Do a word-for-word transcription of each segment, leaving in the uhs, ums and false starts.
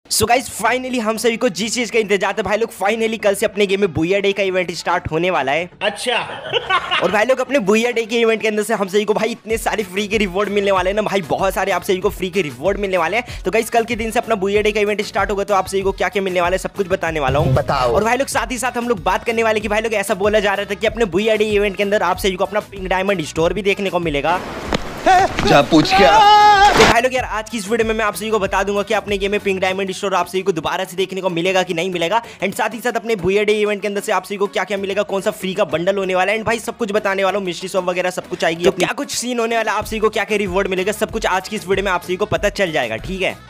So guys finally हम सभी को जिस चीज का इंतजार था भाई लोग, फाइनली कल से अपने गेम में बुया डे का इवेंट स्टार्ट होने वाला है। अच्छा और भाई लोग अपने बुया डे के इवेंट के अंदर से हम सभी को भाई इतने सारे फ्री के रिवॉर्ड मिलने वाले हैं ना भाई, बहुत सारे आप सभी को फ्री के रिवॉर्ड मिलने वाले हैं। तो गाइस कल के दिन से अपना बुया डे का इवेंट स्टार्ट होगा, तो आप सभी को क्या क्या मिलने वाला है सब कुछ बताने वाला हूँ। बताओ। और भाई लोग साथ ही साथ हम लोग बात करने वाले कि भाई लोग ऐसा बोला जा रहा था कि अपने बुया डे इवेंट के अंदर आप सभी को अपना पिंक डायमंड स्टोर भी देखने को मिलेगा। जा पूछ क्या? तो भाई लोग यार आज की इस वीडियो में मैं आप सभी को बता दूंगा कि अपने गेम में पिंक डायमंड स्टोर आप सभी को दोबारा से देखने को मिलेगा कि नहीं मिलेगा, एंड साथ ही साथ अपने बुया डे इवेंट के अंदर से आप सभी को क्या क्या मिलेगा, कौन सा फ्री का बंडल होने वाला है, एंड भाई सब कुछ बताने वाला हूँ। मिस्ट्री शॉप वगैरह सब कुछ आएगी, तो क्या कुछ सीन होने वाला, आप सभी को क्या क्या रिवॉर्ड मिलेगा, सब कुछ आज की इस वीडियो में आप सभी को पता चल जाएगा। ठीक है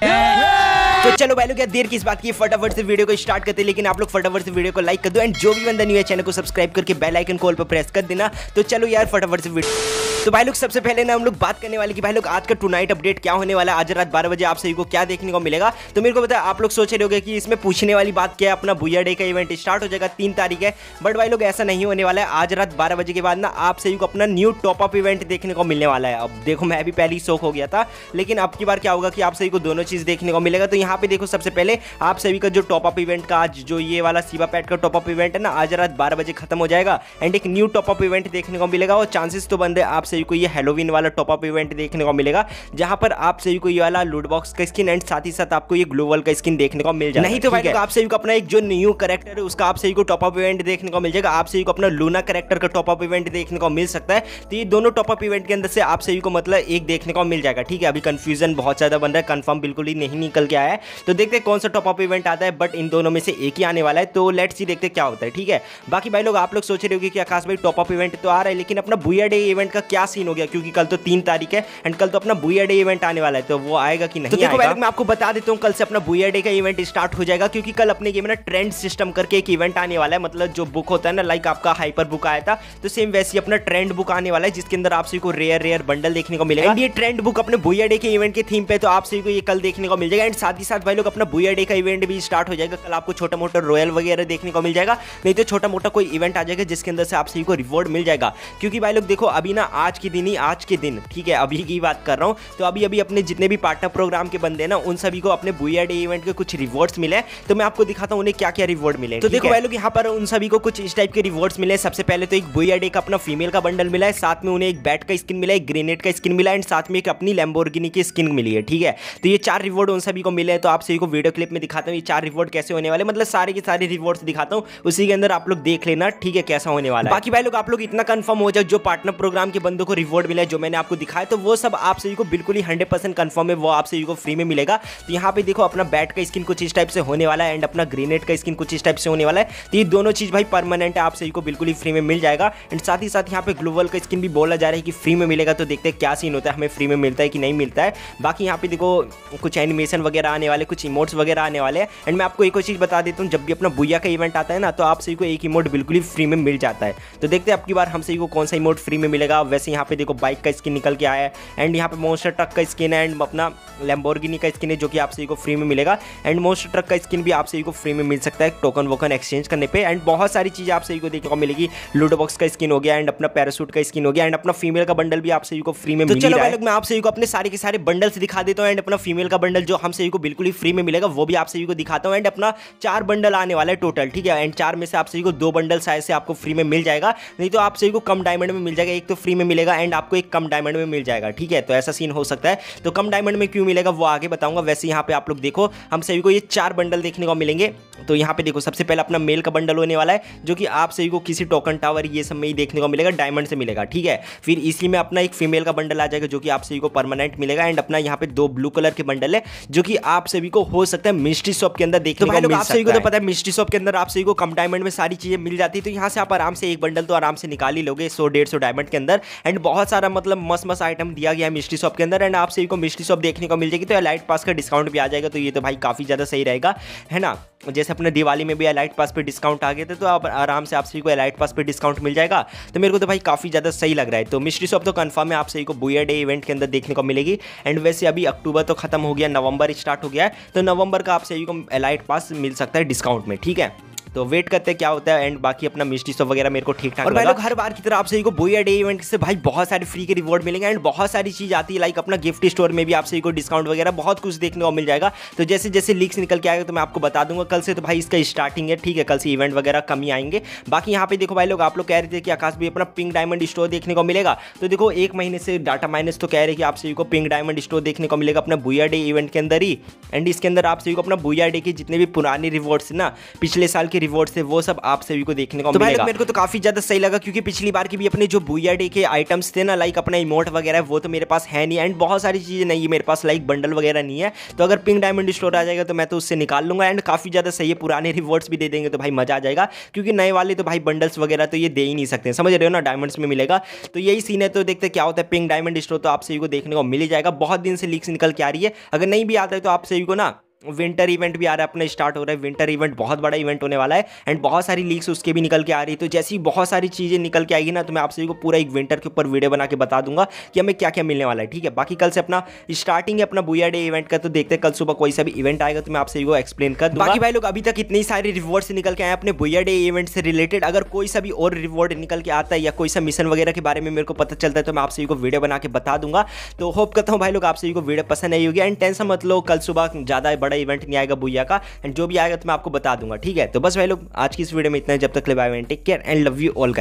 तो चलो भाई लोग क्या देर किस बात की, फटाफट से वीडियो को स्टार्ट करते हैं। लेकिन आप लोग फटाफट से वीडियो को लाइक कर दो, एंड जो भी बंदा न्यू है चैनल को सब्सक्राइब करके बेल आइकन कॉल पर प्रेस कर देना। तो चलो यार फटाफट से वीडियो। तो भाई लोग सबसे पहले ना हम लोग बात करने वाले कि भाई लोग आज का टू नाइट अपडेट क्या होने वाला है, आज रात बारह बजे आप सभी को क्या देखने को मिलेगा। तो मेरे को पता है आप लोग सोच रहे होंगे कि इसमें पूछने वाली बात क्या है, अपना बुया डे का इवेंट स्टार्ट हो जाएगा, तीन तारीख है, बट भाई लोग ऐसा नहीं होने वाला है। आज रात बारह बजे के बाद ना आप सभी को अपना न्यू टॉप अप इवेंट देखने को मिलने वाला है। अब देखो मैं भी पहले ही शौक हो गया था, लेकिन अब की बार क्या होगा कि आप सभी को दोनों चीज देखने को मिलेगा। तो यहाँ पे देखो सबसे पहले आप सभी का जो टॉप अप इवेंट का आज जो ये वाला सीवा पैट का टॉप अप इवेंट है ना, आज रात बारह बजे खत्म हो जाएगा, एंड एक न्यू टॉप अप इवेंट देखने को मिलेगा। और चांसेस तो बंदे आप सभी को ये हेलोवीन वाला टॉप अप इवेंट देखने को मिलेगा, जहां पर आप सभी को ये वाला लूट बॉक्स का स्किन एंड साथ ही साथ आपको ये ग्लोबल का स्किन देखने को मिल जाएगा। नहीं तो भाई आप सभी को अपना एक जो न्यू कैरेक्टर है उसका आप सभी को टॉप अप इवेंट देखने को मिल जाएगा। आप सभी को अपना लूना कैरेक्टर का टॉप अप इवेंट देखने को मिल सकता है। तो ये दोनों टॉप अप इवेंट के अंदर से आप सभी को मतलब एक देखने को मिल जाएगा। ठीक है अभी कंफ्यूजन बहुत ज्यादा बन रहा है, कंफर्म बिल्कुल ही नहीं निकल के आया है, तो देखते हैं कौन सा टॉप अप इवेंट आता है, बट इन दोनों में से एक ही आने वाला है। तो लेट्स सी देखते क्या होता है। ठीक है बाकी भाई लोग आप लोग सोच रहे होंगे कि आकाश भाई टॉप अप इवेंट तो आ रहा है, लेकिन अपना बुया डे इवेंट का क्या सीन हो गया, क्योंकि कल तो तीन तारीख है एंड कल तो अपना बुया डे इवेंट आने वाला है, तो वो आएगा कि नहीं। तो देखो भाई मैं आपको बता देता हूँ कल से अपना बुया डे का इवेंट स्टार्ट हो जाएगा, क्योंकि कल अपने गेम में ना ट्रेंड सिस्टम करके एक इवेंट आने वाला है। मतलब जो बुक होता है ना, लाइक आपका हाइपर बुक आया था, तो सेम वैसे ही अपना ट्रेंड बुक आने वाला है, जिसके अंदर आप सभी को रेयर रेयर बंडल देखने को मिलेगा। एंड ये ट्रेंड बुक अपने बुया डे के इवेंट के थीम पे, तो आप सभी को ये कल देखने को मिल जाएगा। एंड साथ ही साथ भाई लोग अपना बुया डे का इवेंट भी स्टार्ट हो जाएगा। कल आपको छोटा मोटा रॉयल वगैरह देखने को मिल जाएगा, नहीं तो छोटा मोटा कोई इवेंट आ जाएगा जिसके अंदर से आप सभी को रिवॉर्ड मिल जाएगा। क्योंकि भाई लोग देखो अभी ना आज के दिन ही आज के दिन ठीक है अभी की बात कर रहा हूँ, तो अभी अभी अपने जितने भी पार्टनर प्रोग्राम के बंदे ना उन सभी को अपने बुया डे इवेंट के कुछ रिवॉर्ड्स मिले, तो मैं आपको दिखाता हूँ उन्हें क्या क्या रिवॉर्ड मिले। तो देखो भाई लोग यहाँ पर उन सभी को कुछ इस टाइप के रिवॉर्ड्स मिले। सबसे पहले तो एक बुया डे का अपना फीमेल का बंडल मिला है, साथ में उन्हें एक बैट का स्किन मिला है, एक ग्रेनेड का स्किन मिला है, एंड साथ में एक अपनी लैम्बोर्गिनी की स्किन मिली है। ठीक है तो ये चार रिवॉर्ड उन सभी को मिले हैं। तो आप सभी को वीडियो क्लिप में दिखाता हूँ ये चार रिवॉर्ड कैसे होने वाले, मतलब सारे के सारे रिवॉर्ड्स दिखाता हूँ, उसी के अंदर आप लोग देख लेना ठीक है कैसा होने वाला है। बाकी भाई लोग आप लोग इतना कंफर्म हो जाए जो पार्टनर प्रोग्राम के बंदों को रिवॉर्ड मिला है जो मैंने आपको दिखाया, तो वो सब आप सभी को बिल्कुल ही हंड्रेड परसेंट कंफर्म है, वो आप सभी को फ्री में मिलेगा। तो यहाँ पे देखो अपना बैट का स्किन कुछ इस टाइप से होने वाला है, एंड अपना ग्रेनेड का स्किन कुछ इस टाइप से होने वाला है। तो ये दोनों चीज भाई परमानेंट है, आप सभी को बिल्कुल ही फ्री में मिल जाएगा। एंड साथ ही साथ यहाँ पे ग्लोबल का स्किन भी बोला जा रहा है कि फ्री में मिलेगा, तो देखते हैं क्या सीन होता है, हमें फ्री में मिलता है कि नहीं मिलता है। बाकी यहाँ पे देखो कुछ एनिमेशन वगैरह आने वाले, कुछ इमोट्स वगैरह आने वाले हैं। एंड मैं आपको एक और चीज बता देता हूँ, जब भी अपना बुया का इवेंट आता है ना, तो आप सभी को एक इमोट बिल्कुल ही फ्री में मिल जाता है। तो देखते हैं अब की बार हम सभी को कौन सा इमोट फ्री में मिलेगा। वैसे यहाँ पे देखो बाइक का स्किन निकल के आया है, एंड यहाँ पे मॉन्स्टर ट्रक का स्किन है, एंड अपना लैम्बोर्गिनी का स्किन है जो कि आप सभी को फ्री में मिलेगा। एंड मॉन्स्टर ट्रक का स्किन भी आप सभी को फ्री में मिल सकता है टोकन वोकन एक्सचेंज करने पे। एंड बहुत सारी चीजें आप सभी को देखने को मिलेगी, लूडो बॉक्स का स्किन हो गया, एंड अपना पैराशूट का स्किन हो गया, एंड अपना फीमेल का बंडल भी आप सभी को फ्री में मिल रहा है। मैं आप सभी को अपने सारे के सारे बंडल्स दिखा देता हूँ, एंड अपना फीमेल का बंडल जो हम सभी को बिल्कुल ही फ्री में मिलेगा वो भी आप सभी को दिखाता हूँ। एंड अपना चार बंडल आने वाला है टोटल, ठीक है, एंड चार में से आप सभी को दो बंडल शायद से आपको फ्री में मिल जाएगा, नहीं तो आप सभी को कम डायमंड में मिल जाएगा। एक तो फ्री में मिलेगा एंड आपको एक कम डायमंड में मिल जाएगा। ठीक है तो ऐसा सीन हो सकता है, तो कम डायमंड में क्यों मिलेगा वो आगे बताऊंगा। वैसे यहाँ पे आप लोग देखो हम सभी को ये चार बंडल देखने को मिलेंगे। तो यहाँ पे देखो सबसे पहले अपना मेल का बंडल होने वाला है, जो कि आप सभी को किसी टोकन टावर ये सब में ही देखने को मिलेगा, डायमंड से मिलेगा। ठीक है फिर इसी में अपना एक फीमेल का बंडल आ जाएगा जो कि आप सभी को परमानेंट मिलेगा। एंड अपना यहाँ पे दो ब्लू कलर के बंडल है जो कि आप सभी को हो सकता है मिस्ट्री शॉप के अंदर देखने को मिल सकता है। आप सभी को तो पता है मिस्ट्री शॉप के अंदर आप सभी को कम डायमंड में सारी चीजें मिल जाती है, तो यहाँ से आप आराम से एक बंडल तो आराम से निकाल ही लोगे सौ डेढ़ सौ डायमंड के अंदर। एंड बहुत सारा मतलब मस्त मस्त आइटम दिया गया है मिस्ट्री शॉप के अंदर, एंड आप सभी को मिस्ट्री शॉप देखने को मिल जाएगी। तो लाइट पास का डिस्काउंट भी आ जाएगा, तो ये तो भाई काफी ज्यादा सही रहेगा है ना। जैसे अपने दिवाली में भी एलाइट पास पे डिस्काउंट आ गए थे, तो आप आराम से आप सभी को एलाइट पास पे डिस्काउंट मिल जाएगा। तो मेरे को तो भाई काफ़ी ज़्यादा सही लग रहा है। तो मिस्ट्री शॉप तो कंफर्म है आप सभी को बुया डे इवेंट के अंदर देखने को मिलेगी। एंड वैसे अभी अक्टूबर तो खत्म हो गया, नवंबर स्टार्ट हो गया है, तो नवंबर का आप सभी को एलाइट पास मिल सकता है डिस्काउंट में। ठीक है तो वेट करते हैं क्या होता है। एंड बाकी अपना मिस्टी शॉप वगैरह मेरे को ठीक ठाक। और भाई लोग हर बार की तरह आप सभी को बुया डे इवेंट से भाई बहुत सारे फ्री के रिवॉर्ड मिलेंगे एंड बहुत सारी चीज आती है, लाइक अपना गिफ्ट स्टोर में भी आप सभी को डिस्काउंट वगैरह बहुत कुछ देखने को मिल जाएगा। तो जैसे जैसे लीक्स निकल के आएगा तो मैं आपको बता दूंगा। कल से तो भाई इसका स्टार्टिंग है, ठीक है, कल से इवेंट वगैरह कम ही आएंगे। बाकी यहाँ पे देखो भाई लोग, आप लोग कह रहे थे कि आकाश भी अपना पिंक डायमंड स्टोर देखने को मिलेगा। तो देखो एक महीने से डाटा माइनस तो कह रहे कि आप सभी को पिंक डायमंड स्टोर देखने को मिलेगा अपना बुया डे इवेंट के अंदर ही। एंड इसके अंदर आप सभी को अपना बुया डे के जितने भी पुराने रिवॉर्ड्स ना, पिछले साल के रिवॉर्ड्स थे, वो सब आप सभी को देखने को मिलेगा। मेरे को तो काफी ज्यादा सही लगा क्योंकि पिछली बार की भी अपने जो बुया डे के आइटम्स थे ना, लाइक अपना इमोट वगैरह, वो तो मेरे पास है नहीं। एंड बहुत सारी चीजें नहीं है मेरे पास, लाइक बंडल वगैरह नहीं है। तो अगर पिंक डायमंड स्टोर आ जाएगा तो मैं तो उससे निकाल लूंगा। एंड काफी ज्यादा सही है, पुराने रिवॉर्ड्स भी दे देंगे तो भाई मजा आ जाएगा। क्योंकि नए वाले तो भाई बंडल्स वगैरह तो ये दे ही नहीं सकते, समझ रहे हो ना, डायमंड्स में मिलेगा। तो यही सीन है। तो देखते क्या होता है। पिंक डायमंड स्टोर तो आप सभी को देखने को मिल ही जाएगा। बहुत दिन से लीक्स निकल के आ रही है, अगर नहीं भी आता है तो आप सभी को ना विंटर इवेंट भी आ रहा है अपना, स्टार्ट हो रहा है विंटर इवेंट, बहुत बड़ा इवेंट होने वाला है। एंड बहुत सारी लीक्स उसके भी निकल के आ रही है। तो जैसे ही बहुत सारी चीज़ें निकल के आएगी ना, तो मैं आप सभी को पूरा एक विंटर के ऊपर वीडियो बना के बता दूंगा कि हमें क्या क्या मिलने वाला है, ठीक है। बाकी कल से अपना स्टार्टिंग है अपना बुया डे इवेंट का, तो देखते हैं कल सुबह कोई सा भी इवेंट आएगा तो मैं आप सभी को एक्सप्लेन कर दूंगा। बाकी भाई लोग अभी तक इतनी सारी रिवॉर्ड से निकल के आए अपने बुया डे इवेंट से रिलेटेड। अगर कोई सा भी और रिवॉर्ड निकल के आता है या कोई सा मिशन वगैरह के बारे में मेरे को पता चलता है तो मैं आप सभी को वीडियो बना के बता दूंगा। तो होप करता हूँ भाई लोग आप सभी को वीडियो पसंद आई होगी। एंड टेंशन मत लो, कल सुबह ज़्यादा बड़ा इवेंट नहीं आएगा बुया का। एंड जो भी आएगा तो मैं आपको बता दूंगा, ठीक है। तो बस भाई लोग आज की इस वीडियो में इतना, जब तक ले bye, take care and love you all.